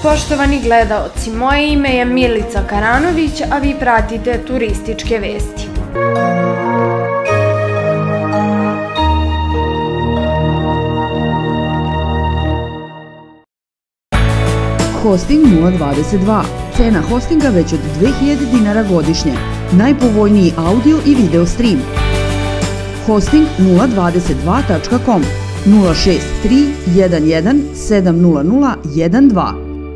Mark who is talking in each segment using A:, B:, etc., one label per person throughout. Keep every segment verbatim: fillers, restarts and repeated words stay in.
A: Poštovani gledaoci, moje ime je Milica Karanović, a vi pratite Turističke vesti.
B: Hosting nula dvadeset dva. Cena hostinga već od dve hiljade dinara godišnje. Najpovoljniji audio i video stream. hosting nula dvadeset dva tačka com nula šest tri jedan jedan sedam nula nula jedan dva.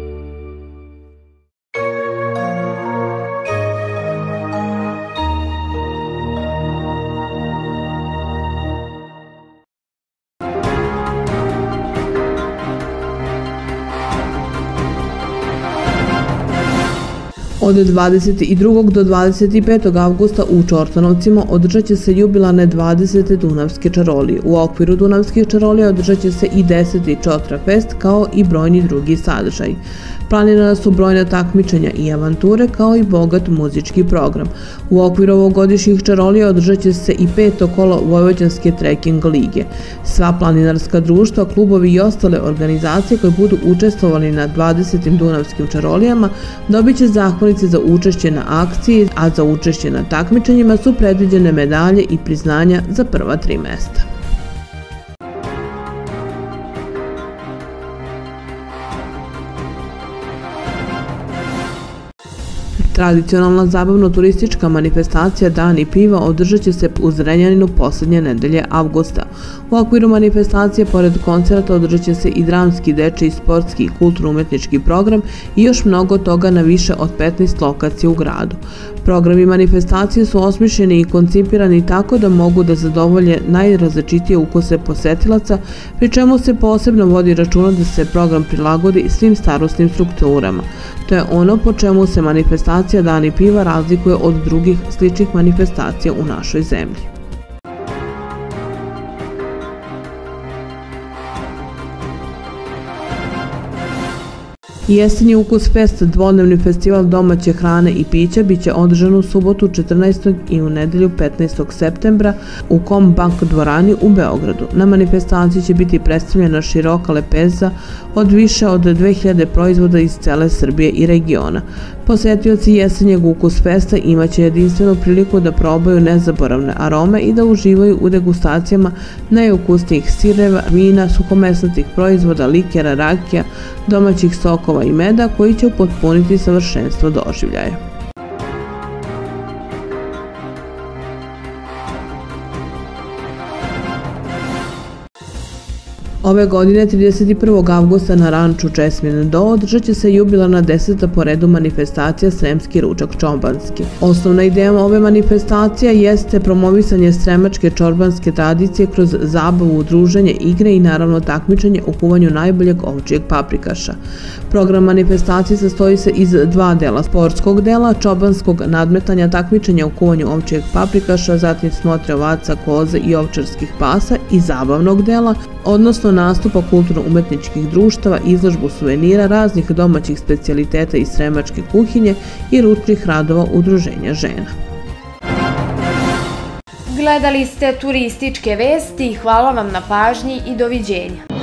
C: Od dvadeset drugog do dvadeset petog avgusta u Čortanovcima održat će se jubilarne dvadesete Dunavske čarolije. U okviru Dunavskih čarolija održat će se i deseti Čotra fest kao i brojni drugi sadržaj. Planirana su brojna takmičenja i avanture kao i bogat muzički program. U okviru ovogodišnjih čarolija održat će se i peto kolo Vojvođanske treking lige. Sva planinarska društva, klubovi i ostale organizacije koje budu učestvovali na dvadesetim Dunavskim čarolijama dobit će zahvalnice za učešće na akciji, a za učešće na takmičenjima su predviđene medalje i priznanja za prva tri mesta. Tradicionalna zabavno-turistička manifestacija Dani piva održat će se u Zrenjaninu poslednje nedelje avgusta. U okviru manifestacije, pored koncerta, održat će se i dramski, dečiji, sportski i kulturno-umetnički program i još mnogo toga na više od petnaest lokacija u gradu. Programi manifestacije su osmišljeni i koncipirani tako da mogu da zadovolje najrazličitije ukuse posetilaca, pri čemu se posebno vodi računa da se program prilagodi svim starosnim strukturama. To je ono po čemu se manifestacija Dani piva razlikuje od drugih sličnih manifestacija u našoj zemlji. Jesenji ukus fest, dvodnevni festival domaće hrane i pića, biće održan u subotu četrnaestog i u nedelju petnaestog septembra u Kombank dvorani u Beogradu. Na manifestaciji će biti predstavljena široka lepeza od više od dve hiljade proizvoda iz cele Srbije i regiona. Posetioci jesenjeg ukus festa imaće jedinstvenu priliku da probaju nezaboravne arome i da uživaju u degustacijama najukusnijih sireva, vina, suhomesnatih proizvoda, likera, rakija, domaćih sokova i meda koji će upotpuniti savršenstvo doživljaja. Ove godine, trideset prvog avgusta na ranču Česmin Do održat će se jubilarna deseta po redu manifestacija Sremski ručak čorbanski. Osnovna ideja ove manifestacije jeste promovisanje sremačke čorbanske tradicije kroz zabavu, druženje, igre i naravno takmičenje u kuvanju najboljeg ovčjeg paprikaša. Program manifestacije sastoji se iz dva dela: sportskog dela, čorbanskog nadmetanja, takmičenja u kuvanju ovčjeg paprikaša, zatim smotre ovaca, koze i ovčarskih pasa, i zabavnog dela, odnosno nastupa kulturno-umetničkih društava, izložbu suvenira, raznih domaćih specijaliteta iz sremačke kuhinje i ručnih radova udruženja žena.
A: Gledali ste Turističke vesti, hvala vam na pažnji i doviđenja.